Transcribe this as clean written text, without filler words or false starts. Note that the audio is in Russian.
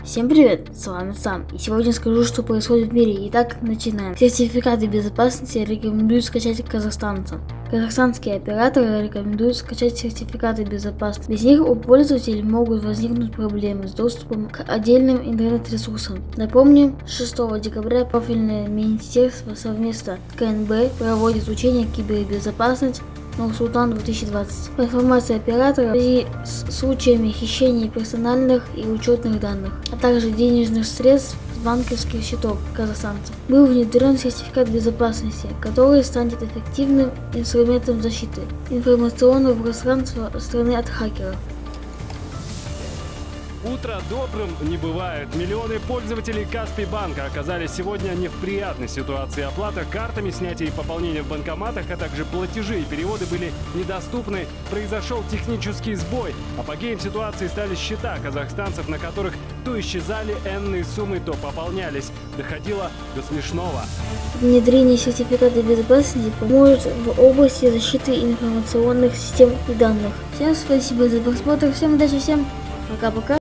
Всем привет, с вами Сам, и сегодня скажу, что происходит в мире. Итак, начинаем. Сертификаты безопасности рекомендуют скачать казахстанцам. Казахстанские операторы рекомендуют скачать сертификаты безопасности. Без них у пользователей могут возникнуть проблемы с доступом к отдельным интернет-ресурсам. Напомним, 6 декабря профильное министерство совместно с КНБ проводит учение кибербезопасности Нур-Султан 2020. По информации оператора, в связи с случаями хищения персональных и учетных данных, а также денежных средств с банковских счетов казахстанцев, был внедрен сертификат безопасности, который станет эффективным инструментом защиты информационного пространства страны от хакеров. Утро добрым не бывает. Миллионы пользователей Каспий банка оказались сегодня не в приятной ситуации. Оплата картами, снятие и пополнение в банкоматах, а также платежи и переводы были недоступны. Произошел технический сбой. Апогеем ситуации стали счета казахстанцев, на которых то исчезали энные суммы, то пополнялись. Доходило до смешного. Внедрение сертификата безопасности поможет в области защиты информационных систем и данных. Всем спасибо за просмотр, всем удачи, всем пока-пока.